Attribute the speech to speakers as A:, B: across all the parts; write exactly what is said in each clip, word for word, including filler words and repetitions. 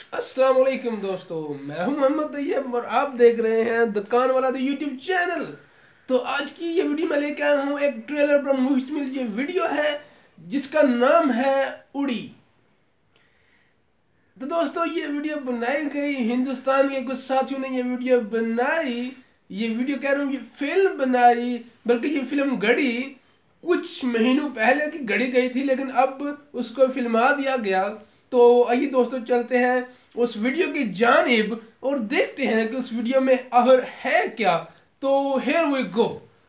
A: अस्सलाम वालेकुम दोस्तों, मैं हूं मोहम्मद तैयब और आप देख रहे हैं दुकान वाला द यूट्यूब चैनल। तो आज की ये वीडियो मैं लेके आया हूं एक ट्रेलर पर मुश्तमिल ये वीडियो है जिसका नाम है उड़ी। तो दोस्तों ये वीडियो बनाई गई हिंदुस्तान के कुछ साथियों ने ये वीडियो बनाई। ये वीडियो कह रहा हूँ ये फिल्म बनाई, बल्कि ये फिल्म गढ़ी कुछ महीनों पहले की गढ़ी गई थी, लेकिन अब उसको फिल्मा दिया गया। तो आइए दोस्तों चलते हैं उस वीडियो की जानिब और देखते हैं कि उस वीडियो में आखिर है क्या। तो हियर वी गो।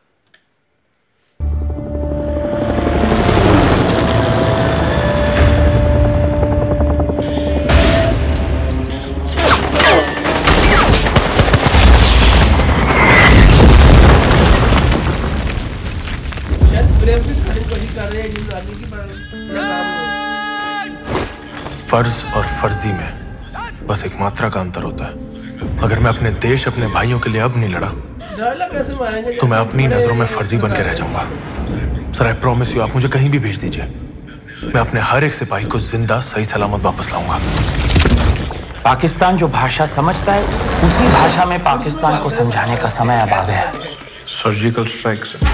B: फर्ज और फर्जी में बस एक मात्रा का अंतर होता है। अगर मैं अपने देश अपने भाइयों के लिए अब नहीं लड़ा तो मैं अपनी नजरों में फर्जी बन के रह जाऊंगा। सर आई प्रॉमिस यू, आप मुझे कहीं भी भेज दीजिए, मैं अपने हर एक सिपाही को जिंदा सही सलामत वापस लाऊंगा।
C: पाकिस्तान जो भाषा समझता है उसी भाषा में पाकिस्तान को समझाने का समय अब आ गया है।
B: सर्जिकल स्ट्राइक से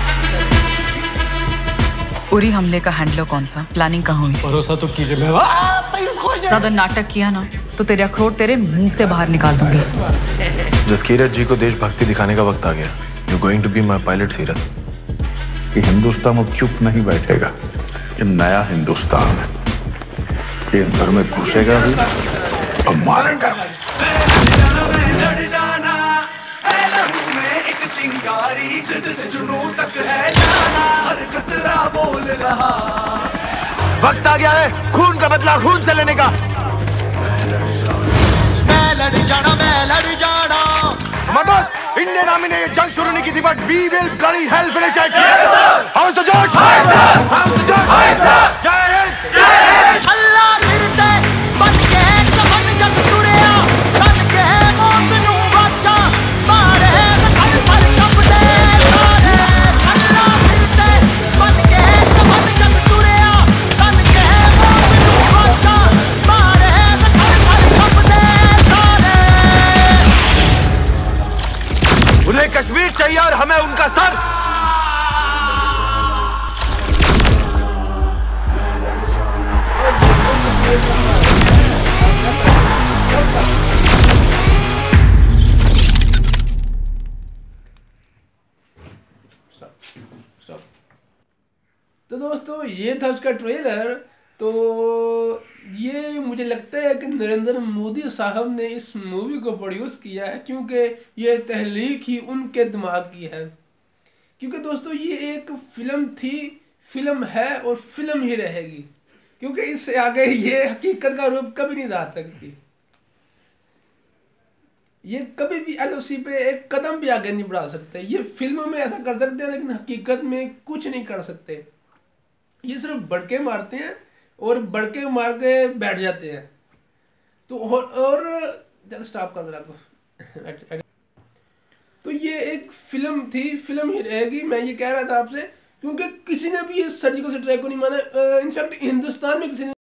D: उरी हमले का हैंडलर कौन था? प्लानिंग कहाँ हुई?
C: भरोसा तो कीजिए।
D: ज्यादा नाटक किया ना तो तेरे अखरोट तेरे मुंह से बाहर निकाल दूंगी।
B: जसकीरत जी को देशभक्ति दिखाने का वक्त आ गया। You going to be my pilot Seerat.
E: कि हिंदुस्तान अब चुप नहीं बैठेगा। ये नया हिंदुस्तान है, ये अंदर में घुसेगा भी और मारेगा। चिंगारी जिद से जुनून तक है जाना, हर कतरा बोल रहा।
B: वक्त आ गया है खून का बदला खून से लेने का।
F: मैं लड़ जाना, मैं लड़ जाना।
B: बॉस, इंडियन आर्मी ने ये जंग शुरू नहीं की थी, but we will bloody hell finish it. How's the josh, how's the josh. जय हिंद, जय हिंद।
F: अल्लाह गिरते बन के कफन जग तुड़िया, बन के मौत नू बचा मारे कफन पर कब दे सारे। अल्लाह गिरते बन के कफन जग तुड़िया, बन के मौत नू बचा मारे कफन पर कब दे सारे।
B: उन्हें कश्मीर चाहिए और हमें उनका सर।
A: तो दोस्तों ये था उसका ट्रेलर। तो ये मुझे लगता है कि नरेंद्र मोदी साहब ने इस मूवी को प्रोड्यूस किया है, क्योंकि ये तहलीक ही उनके दिमाग की है। क्योंकि दोस्तों ये एक फिल्म थी, फिल्म है और फिल्म ही रहेगी, क्योंकि इससे आगे ये हकीकत का रूप कभी नहीं ला सकती। ये कभी भी एलओसी पे एक कदम भी आगे नहीं बढ़ा सकते। ये फिल्मों में ऐसा कर सकते हैं लेकिन हकीकत में कुछ नहीं कर सकते। ये सिर्फ बड़के मारते हैं और बड़के मार के बैठ जाते हैं। तो और, और चल स्टॉप कर जरा। तो ये एक फिल्म थी, फिल्म ही रहेगी। मैं ये कह रहा था आपसे, क्योंकि किसी ने भी इस सर्जिकल स्ट्राइक को नहीं माना। इनफैक्ट हिंदुस्तान में किसी ने